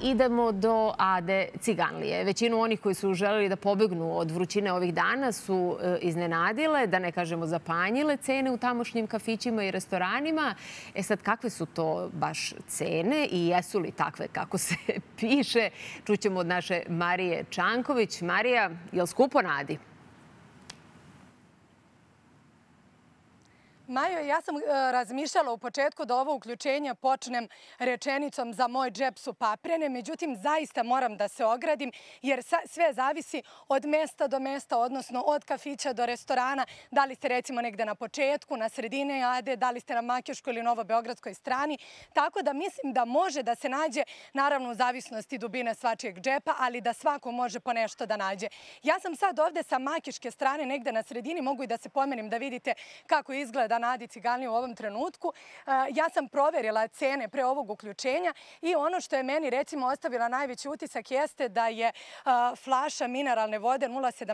idemo do Ade Ciganlije. Većinu onih koji su želeli da pobegnu od vrućine ovih dana su iznenadile, da ne kažemo zapanjile cene u tamošnjim kafićima i restoranima. Sad, kakve su to baš cene i jesu li takve kako se piše? Čućemo od naše Marije Čanković. Marija, je li skupo na Adi? Majo, ja sam razmišljala u početku da ovo uključenje počnem rečenicom za moj džep su paprene, međutim zaista moram da se ogradim jer sve zavisi od mesta do mesta, odnosno od kafića do restorana. Da li ste recimo negde na početku, na sredine Ade, da li ste na Makiškoj ili Novobeogradskoj strani. Tako da mislim da može da se nađe, naravno u zavisnosti dubine svačijeg džepa, ali da svako može po nešto da nađe. Ja sam sad ovde sa Makiške strane negde na sredini, mogu i da se pomerim da vidite kako izgleda na Adi Ciganliji u ovom trenutku. Ja sam proverila cene pre ovog uključenja i ono što je meni recimo ostavila najveći utisak jeste da je flaša mineralne vode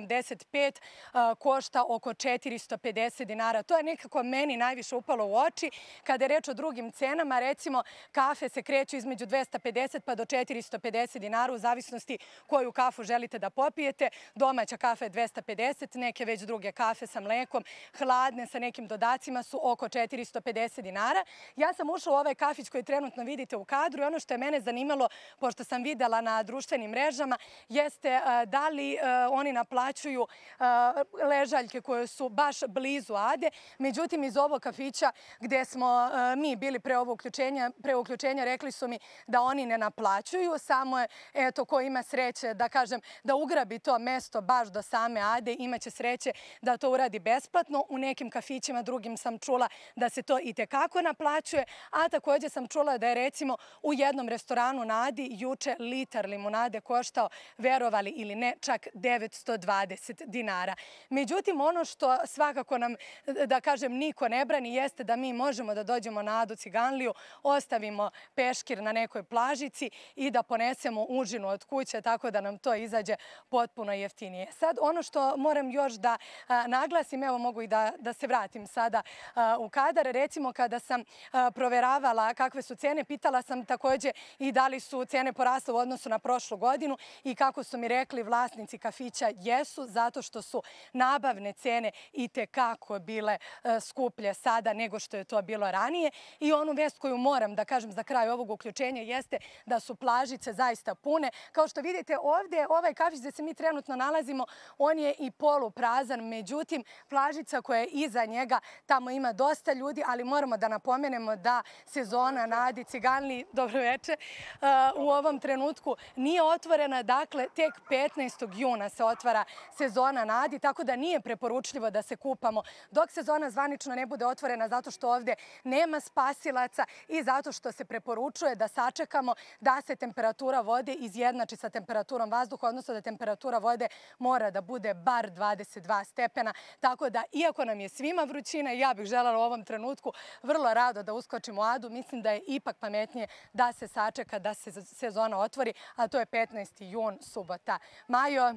0,75 košta oko 450 dinara. To je nekako meni najviše upalo u oči. Kada je reč o drugim cenama, recimo kafe se kreću između 250 pa do 450 dinara u zavisnosti koju kafu želite da popijete. Domaća kafa je 250, neke već druge kafe sa mlekom, hladne sa nekim dodacima su oko 450 dinara. Ja sam ušla u ovaj kafić koji trenutno vidite u kadru i ono što je mene zanimalo, pošto sam videla na društvenim mrežama, jeste da li oni naplaćuju ležaljke koje su baš blizu Ade. Međutim, iz ovog kafića gde smo mi bili pre uključenja, rekli su mi da oni ne naplaćuju, samo je, eto, ko ima sreće, da kažem, da ugrabi to mesto baš do same Ade, imaće sreće da to uradi besplatno. U nekim kafićima drugim sam čula da se to i tekako naplaćuje, a također sam čula da je recimo u jednom restoranu na Adi juče litar limunade koštao, verovali ili ne, čak 920 dinara. Međutim, ono što svakako nam, da kažem, niko ne brani jeste da mi možemo da dođemo na Adu Ciganliju, ostavimo peškir na nekoj plažici i da ponesemo užinu od kuće, tako da nam to izađe potpuno jeftinije. Sad, ono što moram još da naglasim, evo mogu i da se vratim sada u kadar. Recimo, kada sam proveravala kakve su cene, pitala sam također i da li su cene porasle u odnosu na prošlu godinu i kako su mi rekli vlasnici kafića, jesu, zato što su nabavne cene i tekako bile skuplje sada nego što je to bilo ranije. I onu vest koju moram da kažem za kraj ovog uključenja jeste da su plažice zaista pune. Kao što vidite ovdje, ovaj kafić gdje se mi trenutno nalazimo, on je i poluprazan, međutim, plažica koja je iza njega, tamo ima dosta ljudi, ali moramo da napomenemo da sezona na Adi Ciganliji, dobro večer, u ovom trenutku nije otvorena. Dakle, tek 15. juna se otvara sezona na Adi, tako da nije preporučljivo da se kupamo dok sezona zvanično ne bude otvorena, zato što ovdje nema spasilaca i zato što se preporučuje da sačekamo da se temperatura vode izjednači sa temperaturom vazduha, odnosno da temperatura vode mora da bude bar 22 stepena. Tako da, iako nam je svima vrućina, ja bih želela u ovom trenutku vrlo rado da uskočim u Adu. Mislim da je ipak pametnije da se sačeka da se sezona otvori, a to je 15. jun, subota. Majo?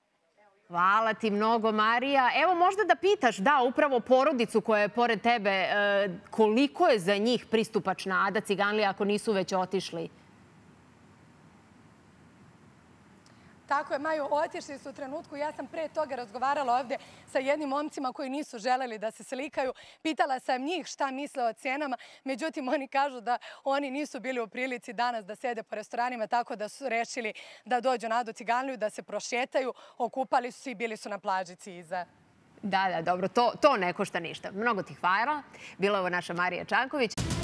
Hvala ti mnogo, Marija. Evo, možda da pitaš, da, upravo porodicu koja je pored tebe, koliko je za njih pristupačna Ada Ciganlija ako nisu već otišli? Tako je, Maju, otišli su u trenutku. Ja sam pre toga razgovarala ovdje sa jednim momcima koji nisu želeli da se slikaju. Pitala sam njih šta misle o cenama, međutim oni kažu da oni nisu bili u prilici danas da sede po restoranima, tako da su rešili da dođu na Adu Ciganliju, da se prošetaju, okupali su se i bili su na plažici iza. Da, dobro, to ne košta ništa. Mnogo ti hvala. Bila je ovo naša Marija Čanković.